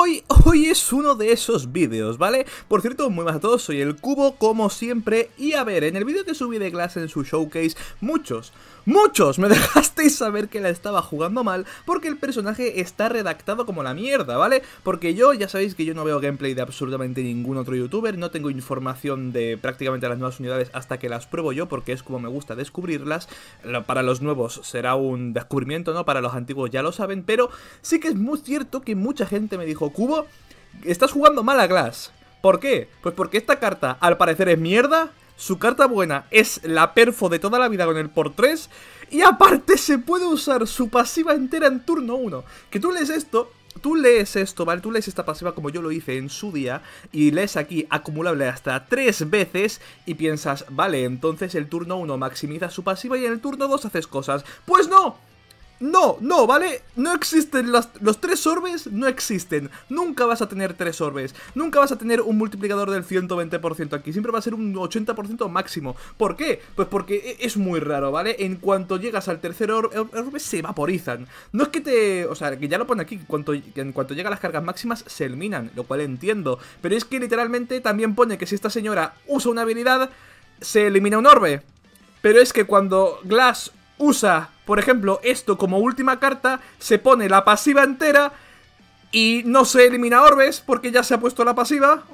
Hoy es uno de esos vídeos, ¿vale? Por cierto, muy buenas a todos, soy el Cubo, como siempre. Y a ver, en el vídeo que subí de Glass en su showcase, muchos me dejasteis saber que la estaba jugando mal porque el personaje está redactado como la mierda, ¿vale? Porque ya sabéis que yo no veo gameplay de absolutamente ningún otro youtuber, no tengo información de prácticamente las nuevas unidades hasta que las pruebo yo, porque es como me gusta descubrirlas. Para los nuevos será un descubrimiento, ¿no? Para los antiguos ya lo saben, pero sí que es muy cierto que mucha gente me dijo: Cubo, estás jugando mal a Glass. ¿Por qué? Pues porque esta carta al parecer es mierda. Su carta buena es la perfo de toda la vida con el por 3. Y aparte se puede usar su pasiva entera en turno 1. Que tú lees esto, ¿vale? Tú lees esta pasiva como yo lo hice en su día y lees aquí acumulable hasta 3 veces y piensas, vale, entonces el turno 1 maximiza su pasiva y en el turno 2 haces cosas. ¡Pues no! No, ¿vale? No existen los 3 orbes, no existen. Nunca vas a tener 3 orbes. Nunca vas a tener un multiplicador del 120% aquí. Siempre va a ser un 80% máximo. ¿Por qué? Pues porque es muy raro, ¿vale? En cuanto llegas al tercer orbe se vaporizan. No es que te... O sea, que ya lo pone aquí, en cuanto llega a las cargas máximas se eliminan, lo cual entiendo. Pero es que literalmente también pone que si esta señora usa una habilidad, se elimina un orbe. Pero es que cuando Glass usa, por ejemplo, esto como última carta, se pone la pasiva entera y no se elimina orbes porque ya se ha puesto la pasiva.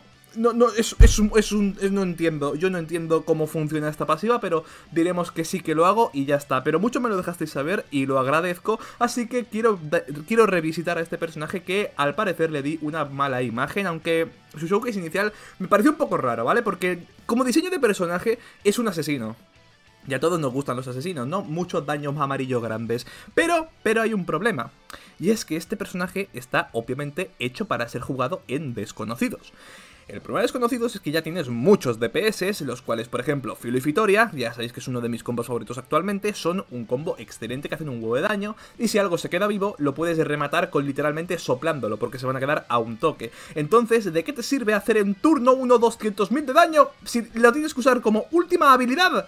No entiendo. Yo no entiendo cómo funciona esta pasiva, pero diremos que sí que lo hago y ya está. Pero mucho me lo dejasteis saber y lo agradezco, así que quiero revisitar a este personaje que al parecer le di una mala imagen, aunque su showcase inicial me pareció un poco raro, ¿vale? Porque como diseño de personaje es un asesino. Y a todos nos gustan los asesinos, ¿no? Muchos daños amarillos grandes. Pero hay un problema. Y es que este personaje está obviamente hecho para ser jugado en desconocidos. El problema de desconocidos es que ya tienes muchos DPS, los cuales, por ejemplo, Filo y Fitoria, ya sabéis que es uno de mis combos favoritos actualmente, son un combo excelente que hacen un huevo de daño, y si algo se queda vivo, lo puedes rematar con literalmente soplándolo, porque se van a quedar a un toque. Entonces, ¿de qué te sirve hacer en turno 1 200.000 de daño si lo tienes que usar como última habilidad?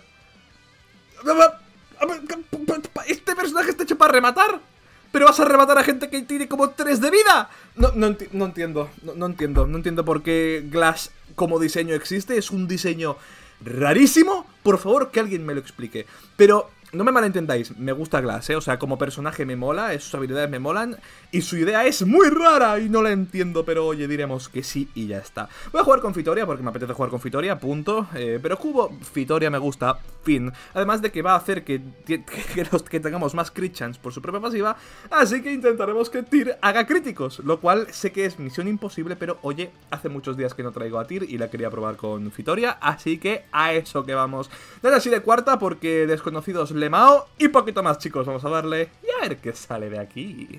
¿Este personaje está hecho para rematar? ¿Pero vas a rematar a gente que tiene como 3 de vida? No entiendo por qué Glass como diseño existe. Es un diseño rarísimo. Por favor, que alguien me lo explique. Pero no me malentendáis, me gusta Glass, o sea, como personaje me mola, sus habilidades me molan, y su idea es muy rara y no la entiendo, pero oye, diremos que sí y ya está. Voy a jugar con Fitoria porque me apetece jugar con Fitoria, punto, pero Cubo, Fitoria me gusta, fin. Además de que va a hacer que tengamos más crit chance por su propia pasiva, así que intentaremos que Tyr haga críticos, lo cual sé que es misión imposible, pero oye, hace muchos días que no traigo a Tyr y la quería probar con Fitoria, así que a eso que vamos. Dale así de cuarta porque desconocidos Lemao y poquito más, chicos. Vamos a darle y a ver qué sale de aquí.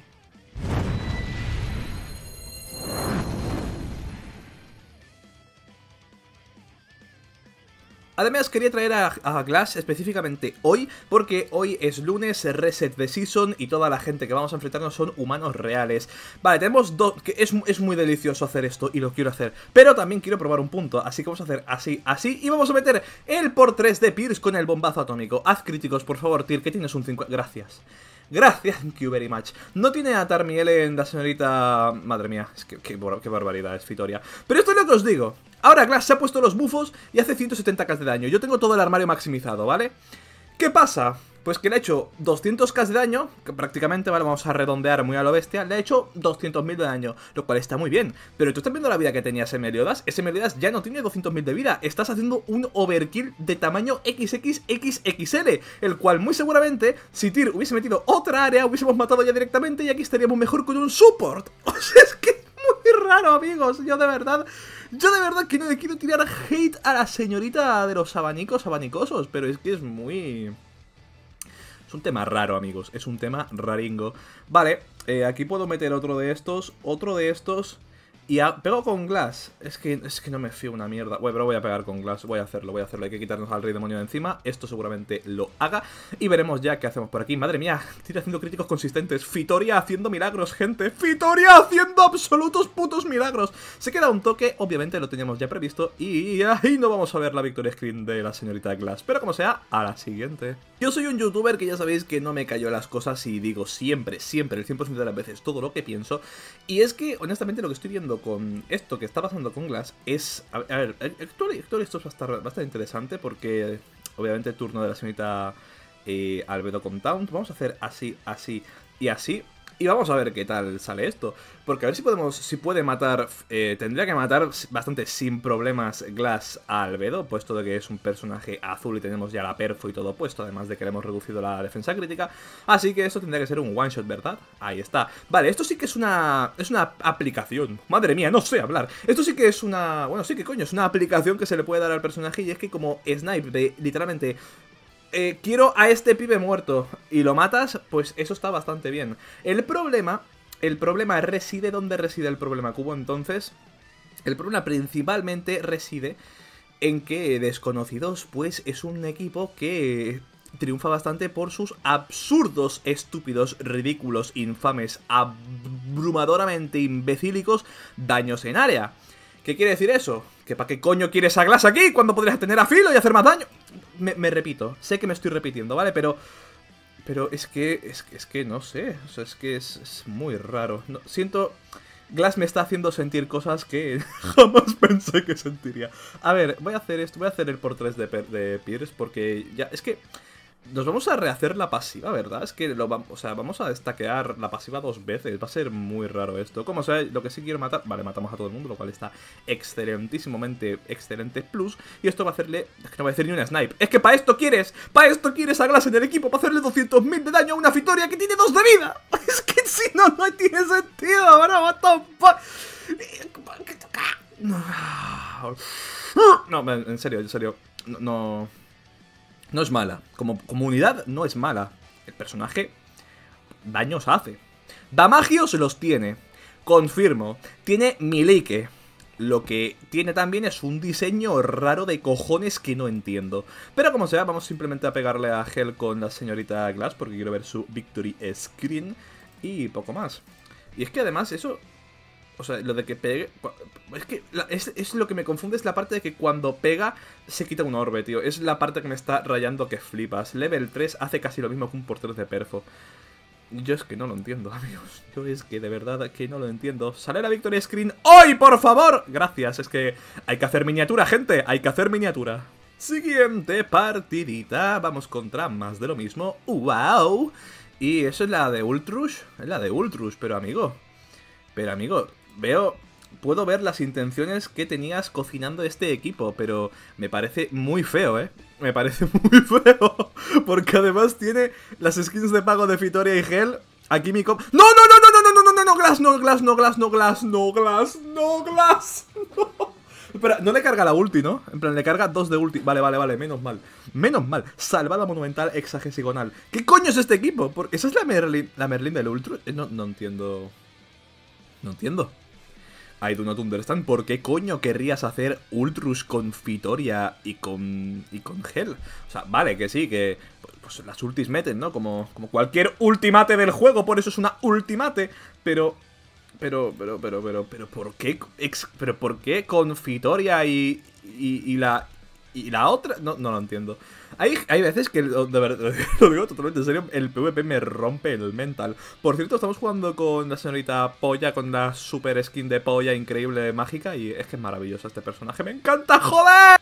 Además quería traer a Glass específicamente hoy, porque hoy es lunes, reset de season y toda la gente que vamos a enfrentarnos son humanos reales. Vale, tenemos dos, que es muy delicioso hacer esto y lo quiero hacer, pero también quiero probar un punto, así que vamos a hacer así y vamos a meter el por 3 de Pierce con el bombazo atómico. Haz críticos, por favor, Tyr, que tienes un 50... Gracias, thank you very much. No tiene a Tarmiel en la señorita... Madre mía, es que qué barbaridad es Fitoria. Pero esto es lo que os digo. Ahora Glass se ha puesto los bufos y hace 170k de daño. Yo tengo todo el armario maximizado, ¿vale? ¿Qué pasa? Pues que le ha hecho 200k de daño, que prácticamente, vale, vamos a redondear muy a lo bestia, le ha hecho 200.000 de daño, lo cual está muy bien. Pero tú estás viendo la vida que tenía ese Meliodas ya no tiene 200.000 de vida, estás haciendo un overkill de tamaño XXXXL, el cual muy seguramente, si Tyr hubiese metido otra área, hubiésemos matado ya directamente y aquí estaríamos mejor con un support. O sea, es que es muy raro, amigos, yo de verdad que no le quiero tirar hate a la señorita de los abanicosos, pero es que es muy... Es un tema raro, amigos, es un tema raringo. Vale, aquí puedo meter otro de estos Y pego con Glass. Es que no me fío una mierda. Bueno, pero voy a pegar con Glass. Voy a hacerlo. Hay que quitarnos al rey demonio de encima. Esto seguramente lo haga. Y veremos ya qué hacemos por aquí. Madre mía, tira haciendo críticos consistentes. Fitoria haciendo milagros, gente. Fitoria haciendo absolutos putos milagros. Se queda un toque. Obviamente lo teníamos ya previsto. Y ahí no vamos a ver la victoria screen de la señorita Glass. Pero como sea, a la siguiente. Yo soy un youtuber que ya sabéis que no me cayó las cosas y digo siempre, el 100% de las veces todo lo que pienso. Y es que, honestamente, lo que estoy viendo con esto que está pasando con Glass es... A ver, esto va a estar bastante interesante porque, obviamente, turno de la señorita Albedo con Taunt. Vamos a hacer así, así y así. Y vamos a ver qué tal sale esto. Porque a ver si puede matar... tendría que matar bastante sin problemas Glass a Albedo, puesto de que es un personaje azul y tenemos ya la perfo y todo puesto, además de que le hemos reducido la defensa crítica. Así que esto tendría que ser un one shot, ¿verdad? Ahí está. Vale, esto sí que es una aplicación. Madre mía, no sé hablar. Esto sí que es una... Bueno, sí que coño, es una aplicación que se le puede dar al personaje, y es que como snipe de literalmente... quiero a este pibe muerto y lo matas, pues eso está bastante bien. El problema reside donde reside el problema, Cubo. Entonces, el problema principalmente reside en que Desconocidos, pues, es un equipo que triunfa bastante por sus absurdos, estúpidos, ridículos, infames, abrumadoramente imbecílicos daños en área. ¿Qué quiere decir eso? ¿Que para qué coño quieres a Glass aquí cuando podrías tener a Filo y hacer más daño? Me repito, sé que me estoy repitiendo, ¿vale? Pero es que no sé, o sea, es que es muy raro. No, siento... Glass me está haciendo sentir cosas que jamás pensé que sentiría. A ver, voy a hacer esto, voy a hacer el por 3 de Pierce porque ya... Es que... Nos vamos a rehacer la pasiva, ¿verdad? Es que vamos a destaquear la pasiva 2 veces. Va a ser muy raro esto. Como sea, lo que sí quiero matar... Vale, matamos a todo el mundo, lo cual está excelentísimamente excelente plus. Y esto va a hacerle... Es que no va a hacer ni una snipe. Es que para esto quieres a Glass en el equipo, para hacerle 200.000 de daño a una Fitoria que tiene 2 de vida. Es que si no, no tiene sentido. Ahora, what the fuck. No, en serio. No es mala. Como comunidad no es mala. El personaje daños hace. Damagios los tiene. Confirmo. Tiene Milike. Lo que tiene también es un diseño raro de cojones que no entiendo. Pero como sea, vamos simplemente a pegarle a Hel con la señorita Glass porque quiero ver su victory screen. Y poco más. Y es que además eso... O sea, lo de que pegue... Es que es lo que me confunde, es la parte de que cuando pega se quita un orbe, tío. Es la parte que me está rayando que flipas. Level 3 hace casi lo mismo que un por 3 de perfo. Yo es que no lo entiendo, amigos. Yo es que de verdad que no lo entiendo. ¡Sale la victory screen hoy, por favor! Gracias, es que hay que hacer miniatura, gente. Hay que hacer miniatura. Siguiente partidita. Vamos contra más de lo mismo. ¡Wow! Y eso es la de Ultrush. Es la de Ultrush, pero amigo... Puedo ver las intenciones que tenías cocinando este equipo, pero me parece muy feo, ¿eh? Me parece muy feo, porque además tiene las skins de pago de Fitoria y Hel. Aquí mi ¡No! ¡Glass! Espera, no le carga la ulti, ¿no? En plan, le carga 2 de ulti. Vale, menos mal. Salvada monumental hexagesigonal. ¿Qué coño es este equipo? ¿Esa es la Merlin del Ultra? No entiendo. No entiendo. I do not understand. ¿Por qué coño querrías hacer Ultrush con Fitoria y con Hel? O sea, vale, que sí, que... Pues las ultis meten, ¿no? Como cualquier ultimate del juego, por eso es una ultimate. Pero ¿por qué? ¿Pero por qué con Fitoria y la otra? No lo entiendo. Hay veces que, de verdad, lo digo totalmente en serio, el PvP me rompe el mental. Por cierto, estamos jugando con la señorita Polla, con la super skin de Polla increíble, mágica, y es que es maravilloso este personaje. ¡Me encanta, joder!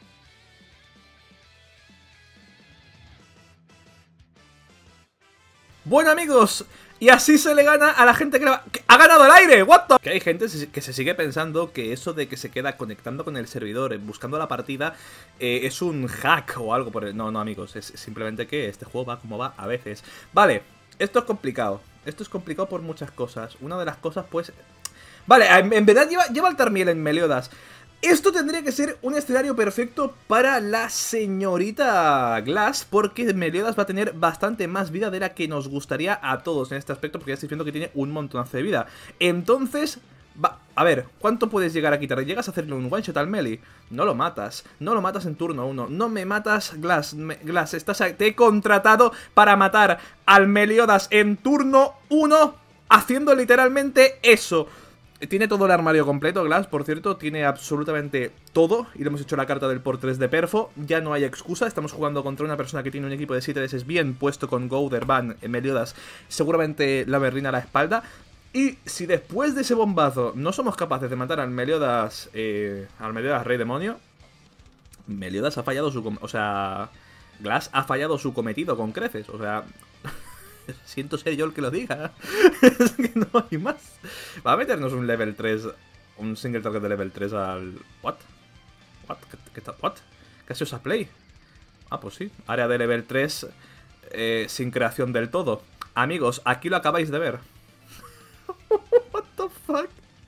Bueno, amigos, y así se le gana a la gente que ha ganado el aire. ¿What the? Que hay gente que se sigue pensando que eso de que se queda conectando con el servidor, buscando la partida, es un hack o algo por el... No, amigos, es simplemente que este juego va como va a veces. Vale, esto es complicado. Esto es complicado por muchas cosas. Una de las cosas, pues... Vale, en verdad lleva el Tarmiel en Meliodas. Esto tendría que ser un escenario perfecto para la señorita Glass, porque Meliodas va a tener bastante más vida de la que nos gustaría a todos en este aspecto, porque ya estoy viendo que tiene un montonazo de vida. Entonces, A ver, ¿cuánto puedes llegar a quitar? ¿Llegas a hacerle un one shot al melee? No lo matas. No lo matas en turno 1. No me matas, Glass. Glass, te he contratado para matar al Meliodas en turno 1, haciendo literalmente eso. Tiene todo el armario completo, Glass, por cierto. Tiene absolutamente todo. Y le hemos hecho la carta del por 3 de perfo. Ya no hay excusa. Estamos jugando contra una persona que tiene un equipo de 7 DS bien puesto con Gowther, Van, Meliodas. Seguramente la berrina a la espalda. Y si después de ese bombazo no somos capaces de matar al Meliodas Rey Demonio, Meliodas ha fallado su... O sea, Glass ha fallado su cometido con creces. O sea, siento ser yo el que lo diga. Es que no hay más. Va a meternos un level 3, un single target de level 3 al... ¿What? ¿What? ¿Qué os play? Ah, pues sí. Área de level 3 sin creación del todo. Amigos, aquí lo acabáis de ver. What the fuck.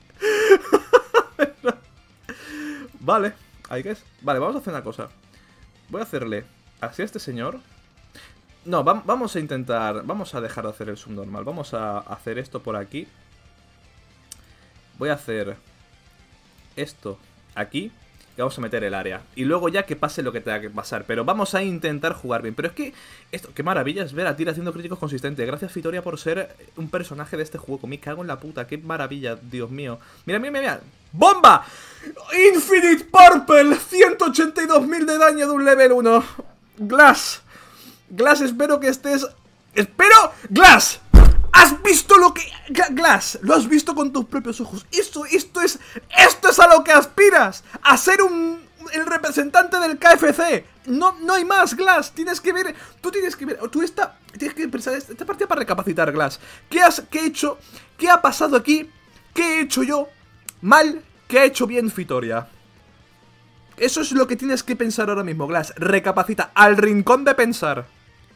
Vale, ahí que es. Vale, vamos a hacer una cosa. Voy a hacerle así a este señor. No, vamos a intentar. Vamos a dejar de hacer el subnormal. Vamos a hacer esto por aquí. Voy a hacer esto aquí. Y vamos a meter el área. Y luego ya que pase lo que tenga que pasar. Pero vamos a intentar jugar bien. Pero es que esto, qué maravilla es ver a Tyr haciendo críticos consistentes. Gracias, Fitoria, por ser un personaje de este juego. Me cago en la puta. Qué maravilla, Dios mío. Mira, mira, mira. ¡Bomba! Infinite Purple. 182.000 de daño de un level 1. Glass. Glass, espero que estés... ¡Espero! ¡Glass! ¿Has visto lo que...? Glass, lo has visto con tus propios ojos. Esto es a lo que aspiras. A ser el representante del KFC. No hay más, Glass. Tienes que ver... Tienes que pensar esta partida para recapacitar, Glass. ¿Qué he hecho? ¿Qué ha pasado aquí? ¿Qué he hecho yo mal? ¿Qué ha hecho bien Fitoria? Eso es lo que tienes que pensar ahora mismo, Glass. Recapacita al rincón de pensar.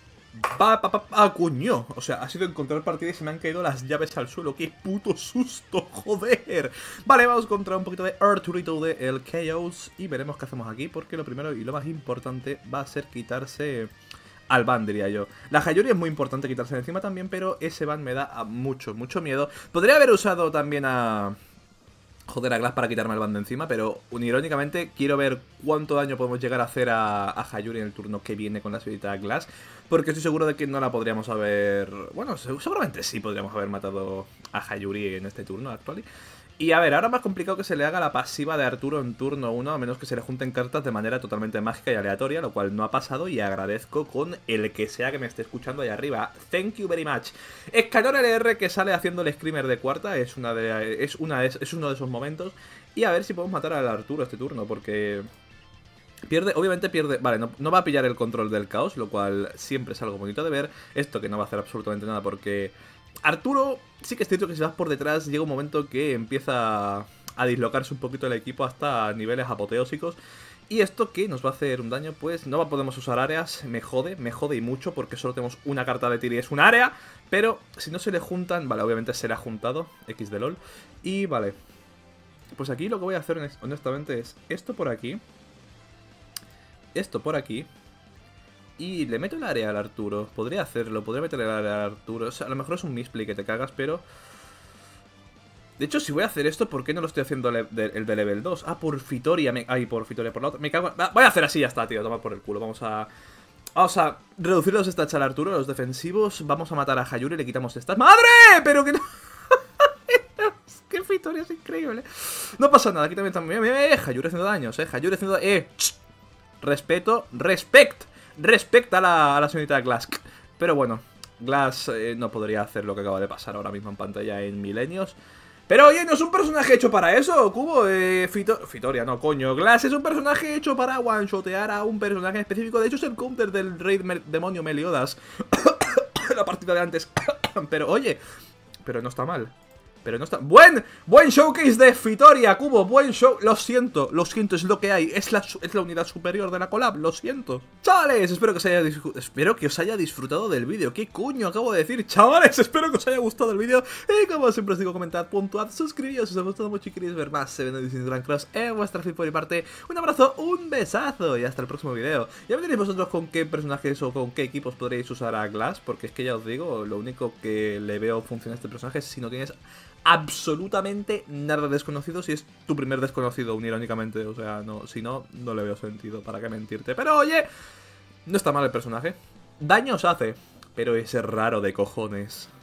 Coño. O sea, ha sido encontrar partida y se me han caído las llaves al suelo. ¡Qué puto susto! ¡Joder! Vale, vamos contra un poquito de Arturito de el Chaos y veremos qué hacemos aquí, porque lo primero y lo más importante va a ser quitarse al ban, diría yo. La Hayuri es muy importante quitarse de encima también, pero ese ban me da mucho miedo. Podría haber usado también a... Joder, a Glass para quitarme el ban de encima, pero irónicamente quiero ver cuánto daño podemos llegar a hacer a Hayuri en el turno que viene con la señorita Glass, porque estoy seguro de que no la podríamos haber... Bueno, seguramente sí podríamos haber matado a Hayuri en este turno actual. Y a ver, ahora más complicado que se le haga la pasiva de Arturo en turno 1, a menos que se le junten cartas de manera totalmente mágica y aleatoria, lo cual no ha pasado y agradezco con el que sea que me esté escuchando ahí arriba. Thank you very much. Escanor LR que sale haciendo el screamer de cuarta, es uno de esos momentos. Y a ver si podemos matar al Arturo este turno, porque... obviamente pierde... Vale, no va a pillar el control del caos, lo cual siempre es algo bonito de ver. Esto que no va a hacer absolutamente nada porque... Arturo, sí que es cierto que si vas por detrás llega un momento que empieza a dislocarse un poquito el equipo hasta niveles apoteósicos. Y esto que nos va a hacer un daño, pues no podemos usar áreas, me jode y mucho porque solo tenemos una carta de Tyr y es un área. Pero si no se le juntan, vale, obviamente se le ha juntado, X de LOL. Y vale, pues aquí lo que voy a hacer honestamente es esto por aquí. Esto por aquí. Y le meto el área al Arturo. Podría hacerlo, podría meter el área al Arturo. O sea, a lo mejor es un misplay que te cagas, pero... De hecho, si voy a hacer esto, ¿por qué no lo estoy haciendo el de level 2? Ah, por Fitoria. Ay, por Fitoria, por la otra. Me cago... Voy a hacer así, ya está, tío. Toma por el culo. Vamos a reducir los stats al Arturo, los defensivos. Vamos a matar a Hayuri y le quitamos stats. ¡Madre! Pero que no... Es que Fitoria es increíble. No pasa nada, aquí también está... Hayuri haciendo daños, Hayuri haciendo... Respecta a la señorita Glass. Pero bueno, Glass no podría hacer lo que acaba de pasar ahora mismo en pantalla en Milenios. Pero oye, no es un personaje hecho para eso, Cubo. Fitoria, no, coño. Glass es un personaje hecho para one-shotear a un personaje específico. De hecho, es el counter del Rey Demonio Meliodas. La partida de antes. Pero oye, pero no está mal. Pero no está... ¡Buen showcase de Fitoria, Cubo! ¡Buen show! Lo siento, es lo que hay. Es la unidad superior de la collab, lo siento. Chavales, espero que os haya disfrutado del vídeo. ¿Qué coño acabo de decir? Chavales, espero que os haya gustado el vídeo. Y como siempre os digo, comentad, puntuad, suscribíos si os ha gustado mucho y queréis ver más Seven Editions Grand Cross en vuestra feed por mi parte. Un abrazo, un besazo y hasta el próximo vídeo. Ya me diréis vosotros con qué personajes o con qué equipos podréis usar a Glass, porque es que ya os digo, lo único que le veo funcionar a este personaje es si no tienes absolutamente nada desconocido si es tu primer desconocido, irónicamente. O sea, no, si no, no le veo sentido, para qué mentirte. Pero oye, no está mal el personaje. Daño os hace, pero es raro de cojones.